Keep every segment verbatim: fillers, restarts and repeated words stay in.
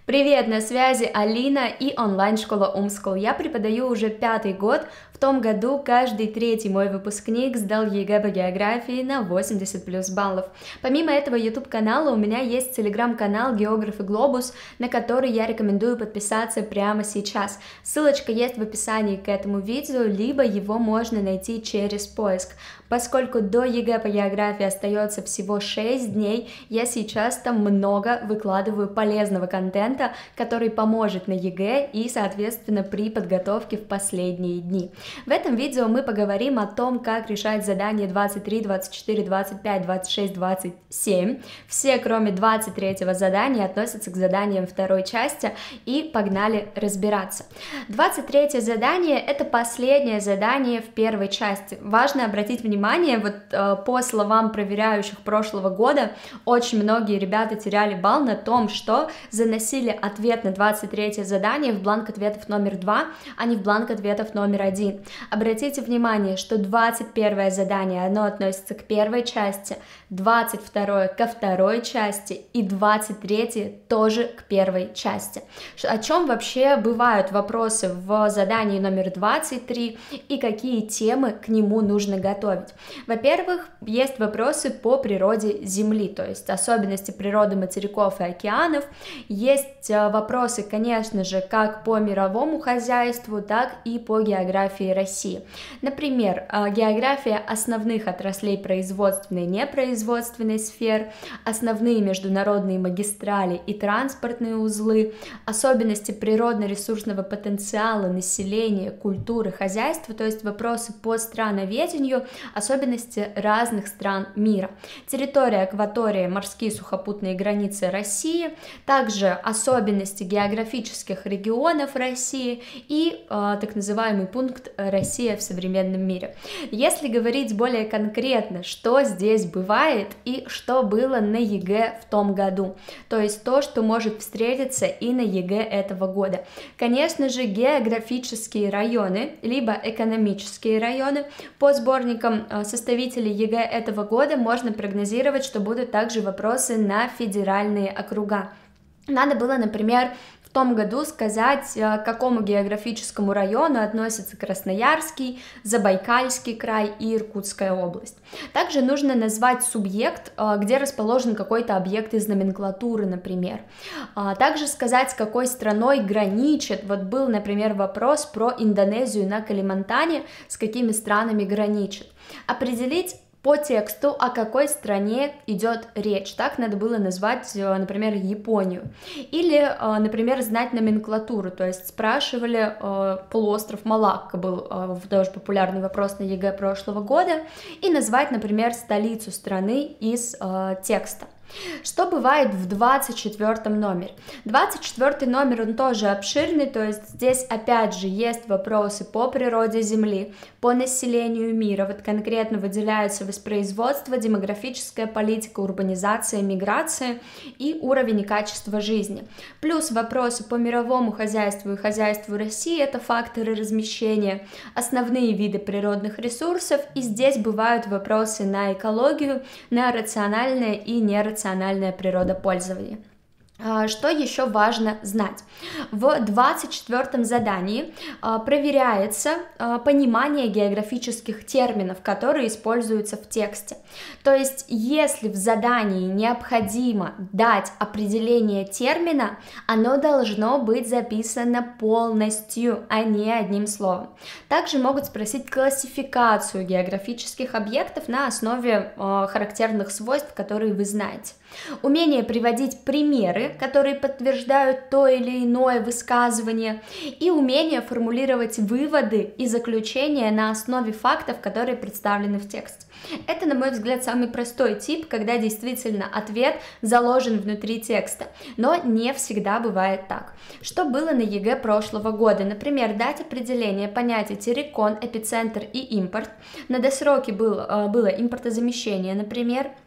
Привет, на связи Алина и онлайн-школа Умскул. Я преподаю уже пятый год. В том году каждый третий мой выпускник сдал ЕГЭ по географии на восемьдесят плюс баллов. Помимо этого YouTube-канала у меня есть телеграм-канал Географ и Глобус, на который я рекомендую подписаться прямо сейчас. Ссылочка есть в описании к этому видео, либо его можно найти через поиск. Поскольку до ЕГЭ по географии остается всего шесть дней, я сейчас там много выкладываю полезного контента, который поможет на ЕГЭ и, соответственно, при подготовке в последние дни. В этом видео мы поговорим о том, как решать задания двадцать три, двадцать четыре, двадцать пять, двадцать шесть, двадцать семь. Все, кроме двадцать третьего задания, относятся к заданиям второй части, и погнали разбираться. двадцать третье задание — это последнее задание в первой части. Важно обратить внимание, Внимание, вот э, по словам проверяющих прошлого года, очень многие ребята теряли балл на том, что заносили ответ на двадцать третье задание в бланк ответов номер два, а не в бланк ответов номер один. Обратите внимание, что двадцать первое задание, оно относится к первой части, двадцать второе ко второй части и двадцать третье тоже к первой части. О чем вообще бывают вопросы в задании номер двадцать три и какие темы к нему нужно готовить? Во-первых, есть вопросы по природе Земли, то есть особенности природы материков и океанов. Есть вопросы, конечно же, как по мировому хозяйству, так и по географии России. Например, география основных отраслей производственной и непроизводственной сфер, основные международные магистрали и транспортные узлы, особенности природно-ресурсного потенциала населения, культуры, хозяйства, то есть вопросы по страноведению, особенности разных стран мира, территория, акватория, морские сухопутные границы России, также особенности географических регионов России и э, так называемый пункт «Россия в современном мире». Если говорить более конкретно, что здесь бывает и что было на ЕГЭ в том году, то есть то, что может встретиться и на ЕГЭ этого года. Конечно же, географические районы, либо экономические районы по сборникам составителей ЕГЭ этого года можно прогнозировать, что будут также вопросы на федеральные округа. Надо было, например, в том году сказать, к какому географическому району относятся Красноярский, Забайкальский край и Иркутская область. Также нужно назвать субъект, где расположен какой-то объект из номенклатуры, например. Также сказать, с какой страной граничит. Вот был, например, вопрос про Индонезию на Калимантане, с какими странами граничит. Определить по тексту, о какой стране идет речь. Так надо было назвать, например, Японию. Или, например, знать номенклатуру, то есть спрашивали, полуостров Малакка был тоже популярный вопрос на ЕГЭ прошлого года, и назвать, например, столицу страны из текста. Что бывает в двадцать четвёртом номере? двадцать четвёртый номер, он тоже обширный, то есть здесь опять же есть вопросы по природе Земли, по населению мира, вот конкретно выделяются воспроизводство, демографическая политика, урбанизация, миграция и уровень и качество жизни. Плюс вопросы по мировому хозяйству и хозяйству России, это факторы размещения, основные виды природных ресурсов, и здесь бывают вопросы на экологию, на рациональное и нерациональное рациональное природопользование. Что еще важно знать? В двадцать четвёртом задании проверяется понимание географических терминов, которые используются в тексте. То есть, если в задании необходимо дать определение термина, оно должно быть записано полностью, а не одним словом. Также могут спросить классификацию географических объектов на основе характерных свойств, которые вы знаете. Умение приводить примеры, которые подтверждают то или иное высказывание, и умение формулировать выводы и заключения на основе фактов, которые представлены в тексте. Это, на мой взгляд, самый простой тип, когда действительно ответ заложен внутри текста, но не всегда бывает так. Что было на ЕГЭ прошлого года? Например, дать определение понятий террикон, эпицентр и импорт. На досроке был, было импортозамещение, например.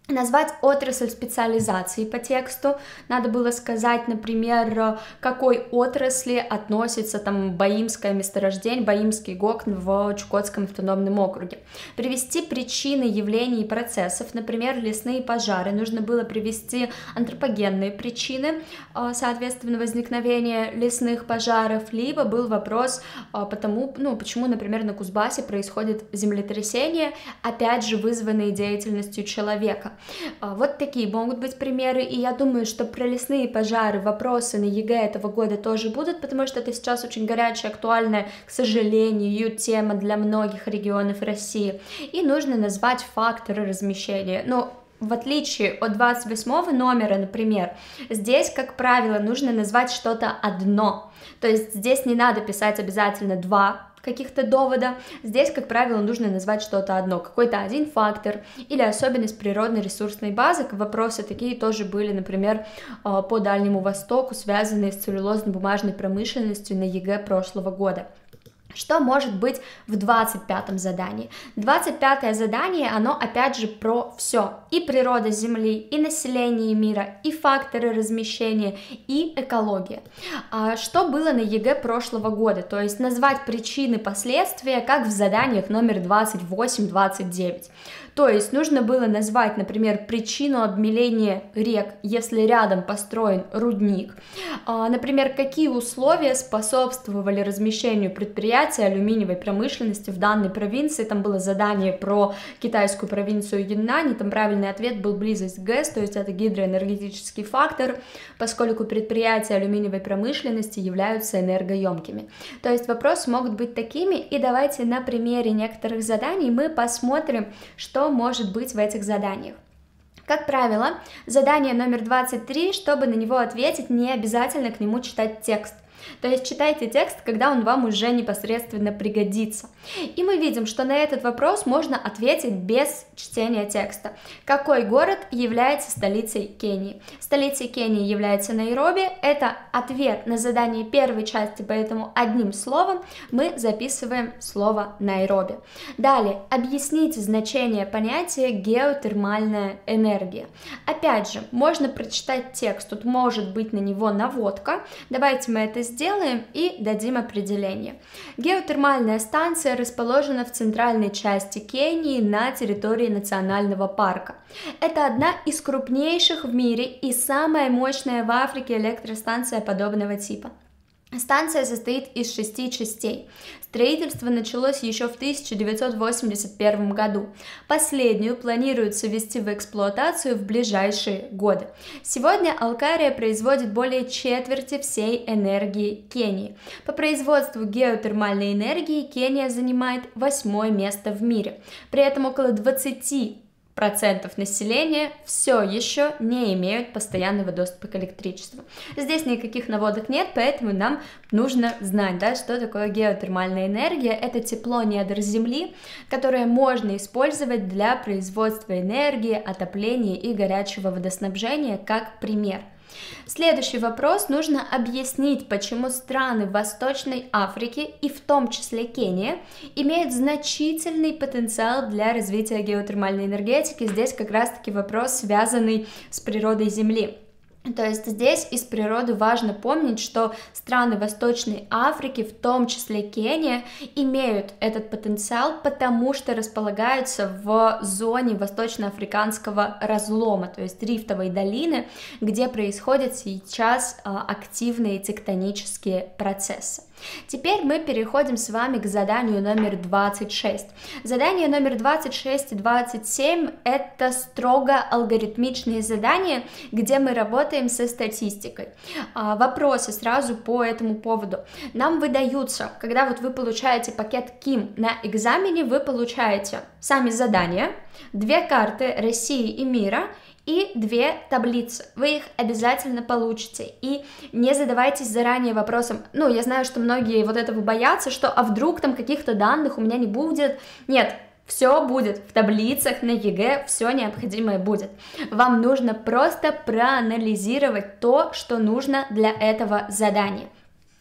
Назвать отрасль специализации по тексту. Надо было сказать, например, к какой отрасли относится там Баимское месторождение, Баимский ГОК в Чукотском автономном округе. Привести причины явлений и процессов, например, лесные пожары. Нужно было привести антропогенные причины, соответственно, возникновения лесных пожаров, либо был вопрос потому, ну, почему, например, на Кузбассе происходит землетрясение, опять же, вызванные деятельностью человека. Вот такие могут быть примеры, и я думаю, что про лесные пожары вопросы на ЕГЭ этого года тоже будут, потому что это сейчас очень горячая, актуальная, к сожалению, тема для многих регионов России, и нужно назвать факторы размещения. Но в отличие от двадцать восьмого номера, например, здесь, как правило, нужно назвать что-то одно, то есть здесь не надо писать обязательно два каких-то довода, здесь, как правило, нужно назвать что-то одно, какой-то один фактор или особенность природной ресурсной базы. Вопросы такие тоже были, например, по Дальнему Востоку, связанные с целлюлозно-бумажной промышленностью на ЕГЭ прошлого года. Что может быть в двадцать пятом задании? двадцать пятое задание, оно опять же про все. И природа Земли, и население мира, и факторы размещения, и экология. А что было на ЕГЭ прошлого года? То есть назвать причины, последствия, как в заданиях номер двадцать восемь двадцать девять. То есть нужно было назвать, например, причину обмеления рек, если рядом построен рудник. Например, какие условия способствовали размещению предприятий алюминиевой промышленности в данной провинции. Там было задание про китайскую провинцию Юньнань, и там правильный ответ был близость к ГЭС, то есть это гидроэнергетический фактор, поскольку предприятия алюминиевой промышленности являются энергоемкими. То есть вопросы могут быть такими, и давайте на примере некоторых заданий мы посмотрим, что может быть в этих заданиях. Как правило, задание номер двадцать три, чтобы на него ответить, не обязательно к нему читать текст. То есть читайте текст, когда он вам уже непосредственно пригодится. И мы видим, что на этот вопрос можно ответить без чтения текста. Какой город является столицей Кении? Столицей Кении является Найроби. Это ответ на задание первой части, поэтому одним словом мы записываем слово Найроби. Далее, объясните значение понятия геотермальная энергия. Опять же, можно прочитать текст, тут может быть на него наводка. Давайте мы это сделаем и дадим определение. Геотермальная станция расположена в центральной части Кении на территории национального парка. Это одна из крупнейших в мире и самая мощная в Африке электростанция подобного типа. Станция состоит из шести частей. Строительство началось еще в тысяча девятьсот восемьдесят первом году. Последнюю планируется ввести в эксплуатацию в ближайшие годы. Сегодня Алкария производит более четверти всей энергии Кении. По производству геотермальной энергии Кения занимает восьмое место в мире. При этом около двадцати процентов населения все еще не имеют постоянного доступа к электричеству. Здесь никаких наводок нет, поэтому нам нужно знать, да, что такое геотермальная энергия. Это тепло недр Земли, которое можно использовать для производства энергии, отопления и горячего водоснабжения, как пример. Следующий вопрос. Нужно объяснить, почему страны Восточной Африки, и в том числе Кения, имеют значительный потенциал для развития геотермальной энергетики. Здесь как раз-таки вопрос, связанный с природой Земли. То есть здесь из природы важно помнить, что страны Восточной Африки, в том числе Кения, имеют этот потенциал, потому что располагаются в зоне восточноафриканского разлома, то есть рифтовой долины, где происходят сейчас активные тектонические процессы. Теперь мы переходим с вами к заданию номер двадцать шесть. Задание номер двадцать шесть и двадцать семь – это строго алгоритмичные задания, где мы работаем со статистикой. А, вопросы сразу по этому поводу. Нам выдаются, когда вот вы получаете пакет КИМ на экзамене, вы получаете сами задания, две карты России и мира и две таблицы. Вы их обязательно получите. И не задавайтесь заранее вопросом, ну, я знаю, что многие вот этого боятся, что а вдруг там каких-то данных у меня не будет. Нет, все будет в таблицах на ЕГЭ, все необходимое будет. Вам нужно просто проанализировать то, что нужно для этого задания.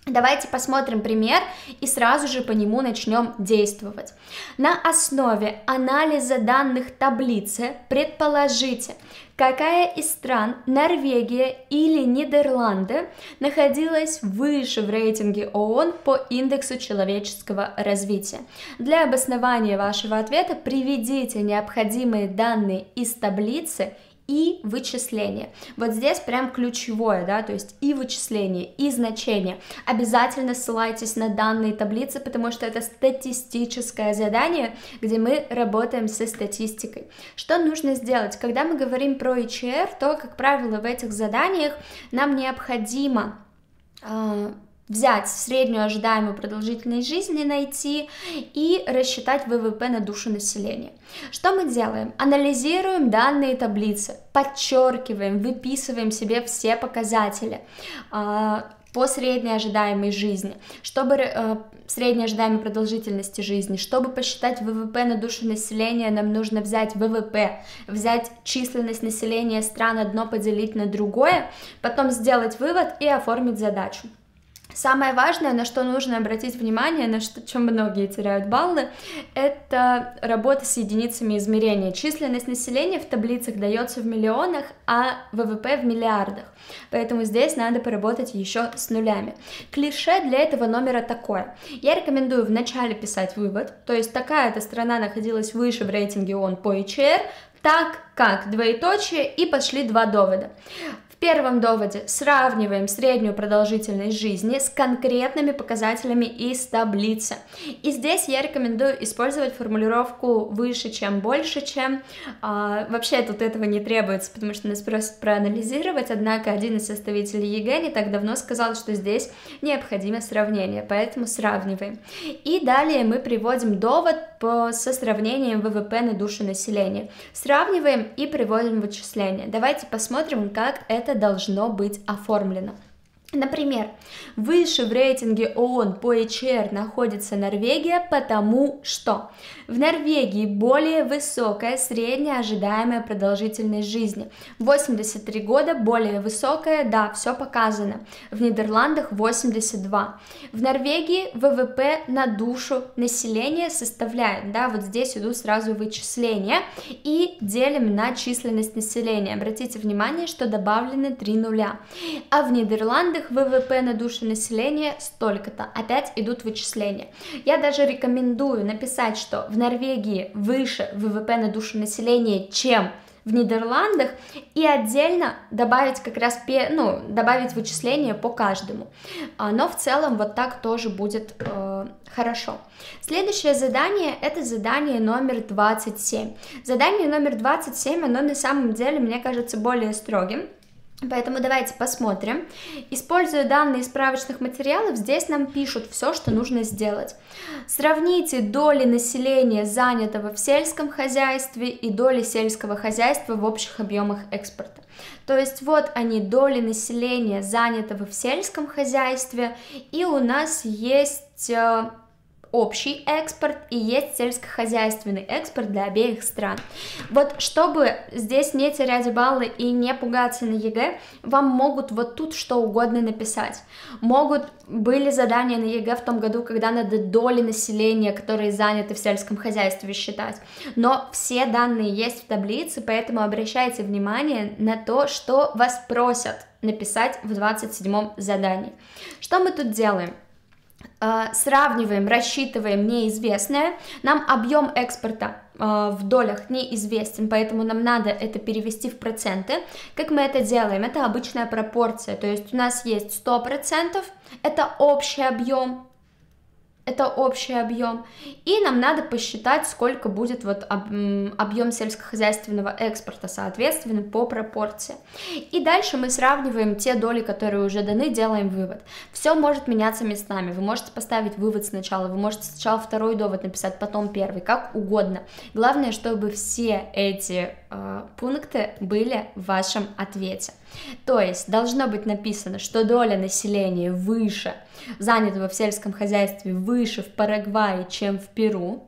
Давайте посмотрим пример и сразу же по нему начнем действовать. На основе анализа данных таблицы предположите, какая из стран, Норвегия или Нидерланды, находилась выше в рейтинге ООН по индексу человеческого развития. Для обоснования вашего ответа приведите необходимые данные из таблицы и вычисление. Вот здесь прям ключевое, да, то есть и вычисление, и значение. Обязательно ссылайтесь на данные таблицы, потому что это статистическое задание, где мы работаем со статистикой. Что нужно сделать? Когда мы говорим про и че эр, то, как правило, в этих заданиях нам необходимо э, взять среднюю ожидаемую продолжительность жизни, найти и рассчитать вэ вэ пэ на душу населения. Что мы делаем? Анализируем данные таблицы, подчеркиваем, выписываем себе все показатели э, по средней ожидаемой жизни, чтобы э, средней ожидаемой продолжительности жизни. Чтобы посчитать вэ вэ пэ на душу населения, нам нужно взять вэ вэ пэ, взять численность населения стран одно поделить на другое, потом сделать вывод и оформить задачу. Самое важное, на что нужно обратить внимание, на что, чем многие теряют баллы, это работа с единицами измерения. Численность населения в таблицах дается в миллионах, а вэ вэ пэ в миллиардах. Поэтому здесь надо поработать еще с нулями. Клише для этого номера такое. Я рекомендую вначале писать вывод, то есть такая-то страна находилась выше в рейтинге ООН по и че эр, так как, двоеточие, и пошли два довода. В первом доводе сравниваем среднюю продолжительность жизни с конкретными показателями из таблицы. И здесь я рекомендую использовать формулировку «выше, чем больше, чем». А, вообще тут этого не требуется, потому что нас просят проанализировать, однако один из составителей е гэ е не так давно сказал, что здесь необходимо сравнение, поэтому сравниваем. И далее мы приводим довод по, со сравнением вэ вэ пэ на душу населения. Сравниваем и приводим вычисления. Давайте посмотрим, как это должно быть оформлено. Например, выше в рейтинге ООН по и че эр находится Норвегия, потому что в Норвегии более высокая средняя ожидаемая продолжительность жизни. восемьдесят три года, более высокая, да, все показано. В Нидерландах восемьдесят два. В Норвегии вэ вэ пэ на душу населения составляет, да, вот здесь идут сразу вычисления и делим на численность населения. Обратите внимание, что добавлены три нуля. А в Нидерландах вэ вэ пэ на душу населения столько-то. Опять идут вычисления. Я даже рекомендую написать, что в Норвегии выше вэ вэ пэ на душу населения, чем в Нидерландах, и отдельно добавить как раз, ну, добавить вычисления по каждому. Но в целом вот так тоже будет э, хорошо. Следующее задание — это задание номер двадцать семь. Задание номер двадцать семь, оно на самом деле, мне кажется, более строгим. Поэтому давайте посмотрим. Используя данные из справочных материалов, здесь нам пишут все, что нужно сделать. Сравните доли населения, занятого в сельском хозяйстве, и доли сельского хозяйства в общих объемах экспорта. То есть вот они, доли населения, занятого в сельском хозяйстве, и у нас есть общий экспорт и есть сельскохозяйственный экспорт для обеих стран. Вот чтобы здесь не терять баллы и не пугаться на е гэ е, вам могут вот тут что угодно написать. Могут, были задания на е гэ е в том году, когда надо доли населения, которые заняты в сельском хозяйстве, считать. Но все данные есть в таблице, поэтому обращайте внимание на то, что вас просят написать в двадцать седьмом задании. Что мы тут делаем? Сравниваем, рассчитываем неизвестное. Нам объем экспорта в долях неизвестен, поэтому нам надо это перевести в проценты. Как мы это делаем? Это обычная пропорция, то есть у нас есть сто процентов, это общий объем, это общий объем, и нам надо посчитать, сколько будет вот объем сельскохозяйственного экспорта, соответственно, по пропорции. И дальше мы сравниваем те доли, которые уже даны, делаем вывод. Все может меняться местами, вы можете поставить вывод сначала, вы можете сначала второй довод написать, потом первый, как угодно. Главное, чтобы все эти э, пункты были в вашем ответе. То есть должно быть написано, что доля населения выше, занятого в сельском хозяйстве, выше в Парагвае, чем в Перу.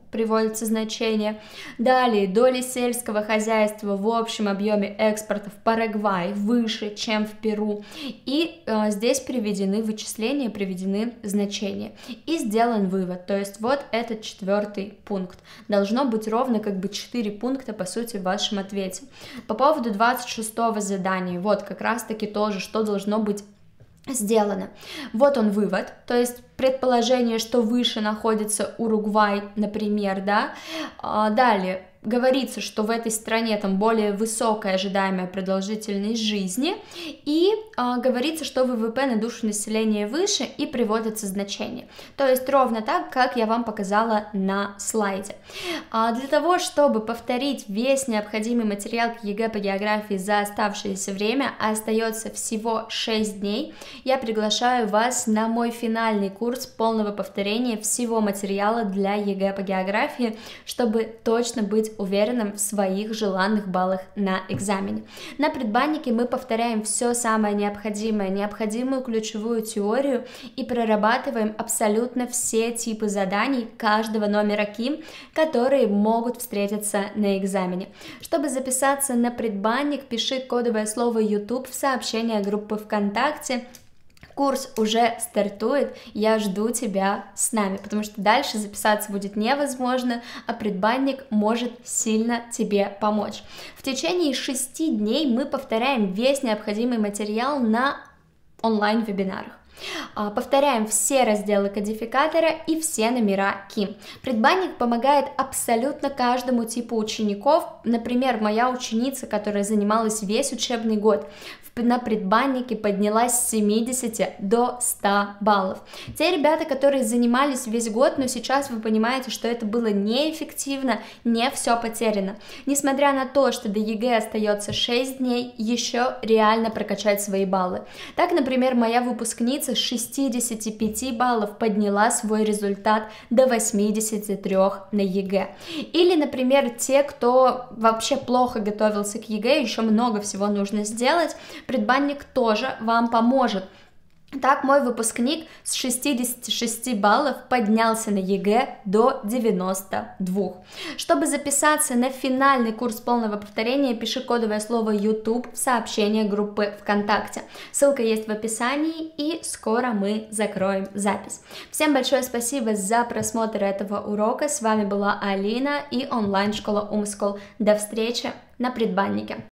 приводится значение. Далее, доли сельского хозяйства в общем объеме экспорта в Парагвай выше, чем в Перу. И э, здесь приведены вычисления, приведены значения. И сделан вывод, то есть вот этот четвертый пункт. Должно быть ровно как бы четыре пункта, по сути, в вашем ответе. По поводу двадцать шестого задания, вот как раз-таки тоже, что должно быть сделано. Вот он вывод, то есть предположение, что выше находится Уругвай, например, да. А, далее говорится, что в этой стране там более высокая ожидаемая продолжительность жизни, и а, говорится, что ВВП на душу населения выше, и приводятся значения. То есть ровно так, как я вам показала на слайде. А, для того, чтобы повторить весь необходимый материал к ЕГЭ по географии за оставшееся время, а остается всего шесть дней, я приглашаю вас на мой финальный курс полного повторения всего материала для ЕГЭ по географии, чтобы точно быть уверенным в своих желанных баллах на экзамене. На предбаннике мы повторяем все самое необходимое, необходимую ключевую теорию и прорабатываем абсолютно все типы заданий каждого номера КИМ, которые могут встретиться на экзамене. Чтобы записаться на предбанник, пиши кодовое слово YouTube в сообщение группы ВКонтакте. Курс уже стартует, я жду тебя с нами, потому что дальше записаться будет невозможно, а предбанник может сильно тебе помочь. В течение шести дней мы повторяем весь необходимый материал на онлайн-вебинарах. Повторяем все разделы кодификатора и все номера КИМ. Предбанник помогает абсолютно каждому типу учеников. Например, моя ученица, которая занималась весь учебный год, на предбаннике поднялась с семидесяти до ста баллов. Те ребята, которые занимались весь год, но сейчас вы понимаете, что это было неэффективно, не все потеряно. Несмотря на то, что до ЕГЭ остается шесть дней, еще реально прокачать свои баллы. Так, например, моя выпускница с шестидесяти пяти баллов подняла свой результат до восьмидесяти трёх на ЕГЭ. Или, например, те, кто вообще плохо готовился к ЕГЭ, еще много всего нужно сделать, предбанник тоже вам поможет. Так, мой выпускник с шестидесяти шести баллов поднялся на ЕГЭ до девяноста двух. Чтобы записаться на финальный курс полного повторения, пиши кодовое слово YouTube в сообщение группы ВКонтакте. Ссылка есть в описании, и скоро мы закроем запись. Всем большое спасибо за просмотр этого урока. С вами была Алина и онлайн-школа Умскол. До встречи на предбаннике.